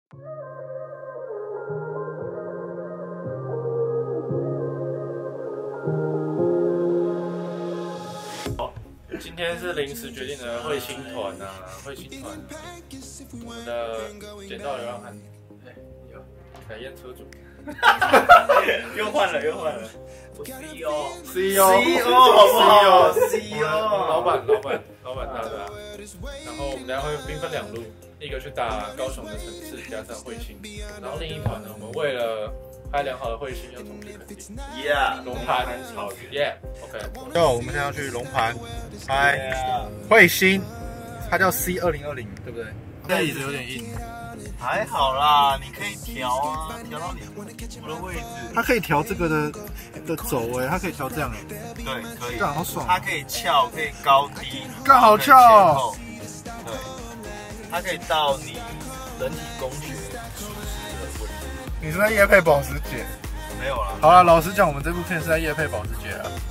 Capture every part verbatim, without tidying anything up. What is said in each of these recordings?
今天是临时决定的彗星团啊，彗星团，我们的捡到流浪汉，哎，有改验车主， 又换了又换了，我 C E O，C E O，C E O 好不好 ？C E O， 老板老板老板大的啊，然后我们等下会兵分两路，一个去打高雄的城市加上彗星，然后另一团呢，我们为了拍良好的彗星，又重去垦丁 ，Yeah， 龙盘草原 ，Yeah，OK， 哟，我们现在要去龙盘拍彗星，它叫 C 二零二零，对不对？这椅子有点硬， 还好啦，你可以调啊，调到你我的位置。 它可以调这个的的走位，它可以调这样哎。 对，可以。 这样好爽。 它可以翘，可以高低， 刚好翘哦。 对，它可以到你人体工学舒适的位置。 你是在业配保时捷？ 没有啦。 好啦，老实讲，我们这部片是在业配保时捷啊。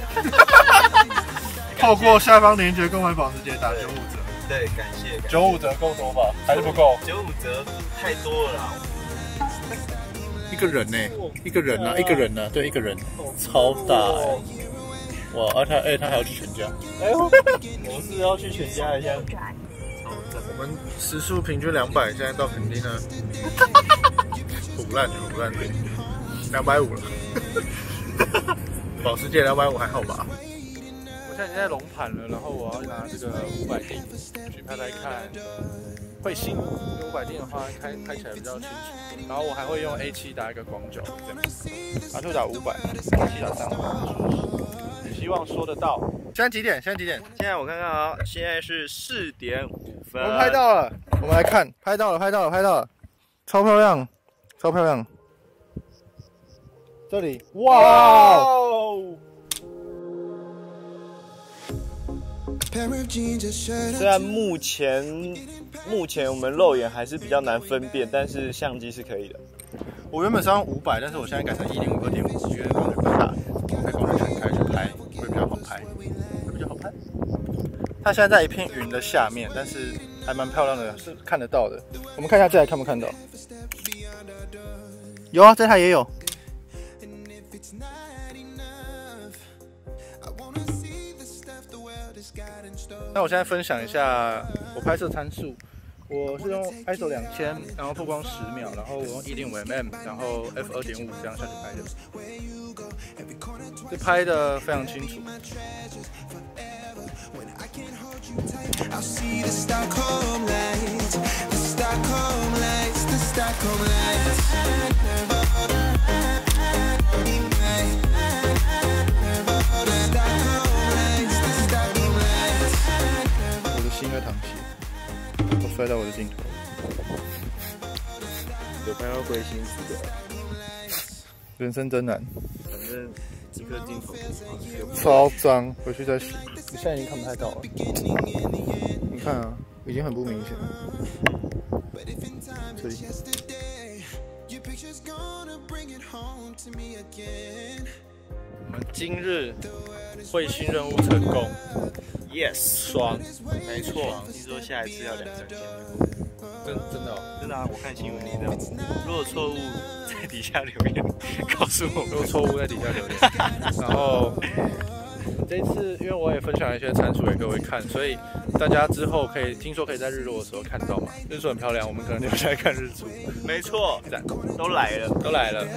透过下方链接购买保时捷打九五折。 对，感谢。 九五折够多吧？还是不够？ 九五折太多了啦。 一个人呢、欸？一个人啊，一个人啊，对，一个人，超大哎、欸！哇，而、啊、他哎、欸，他还要去全家。 哎呦，我是要去全家一下。 我们时速平均两百，现在到垦丁呢，虎烂虎烂，两百五了。保时捷两百五还好吧？ 我现在已经在龙盘了，然后我要拿这个五百定去拍拍看彗星。因为五百定的话开开起来比较清楚，然后我还会用 A 七 打一个广角，这样。阿兔打五百 ，A 七 打三百，希望说得到。 现在几点？现在几点？ 现在我看看啊，现在是四点五分。 我们拍到了，我们来看，拍到了，拍到了，拍到了，超漂亮，超漂亮。这里，哇哦！ 虽然目前目前我们肉眼还是比较难分辨，但是相机是可以的。 我原本是用五百，但是我现在改成一点五、二点五，因为光源比较大，可以光源全开去拍，会比较好拍，会比较好拍。它现在在一片云的下面，但是还蛮漂亮的，是看得到的。我们看一下这台看不看到？有啊，这台也有。那我现在分享一下我拍摄参数，我是用 I S O 两千，然后曝光十秒，然后我用 一点五 mm， 然后 F 二点五 这样下去拍的，这拍的非常清楚。新的淌血，都摔到我的镜头。 有拍到龟心死的， 人生真难。 反正一颗镜头超脏，回去再洗。你现在已经看不太到了。你看啊，已经很不明显了。这里。我们今日彗星任务成功。 Yes， 爽， 没错。听说下一次要两三千， 真真的、哦， 真的啊！我看新闻里的。如果错误，在底下留言告诉我。 如果错误在底下留言。然后这一次，因为我也分享一些参数给各位看，所以大家之后可以听说可以在日落的时候看到嘛。日出很漂亮，我们可能留下来看日出。 没错，都来了， 都来了。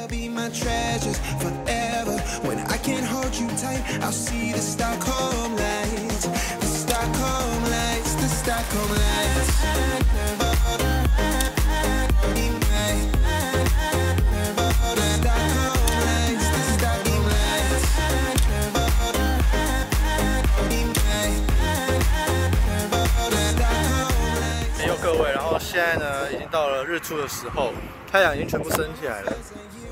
没有各位，然后现在呢，已经到了日出的时候，太阳已经全部升起来了。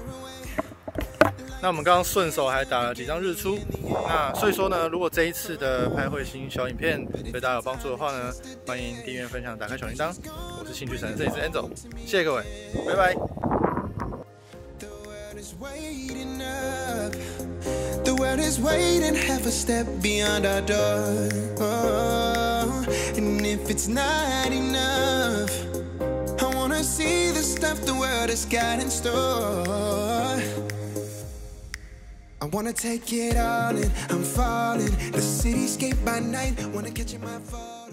那我们刚刚顺手还打了几张日出，那所以说呢，如果这一次的拍彗星小影片对大家有帮助的话呢，欢迎订阅、分享、打开小铃铛。我是兴趣神，这里是 Enzo， 谢谢各位，拜拜。The world is waiting half a step beyond our door. Oh, and if it's not enough, I wanna see the of the world has got in store. I wanna take it all in, I'm falling. The cityscape by night, wanna catch in my fall.